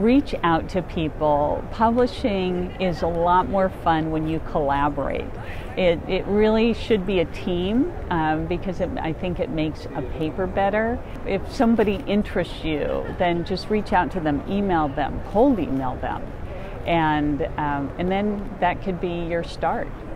Reach out to people. Publishing is a lot more fun when you collaborate. It really should be a team because I think it makes a paper better. If somebody interests you, then just reach out to them, email them, cold email them, and then that could be your start.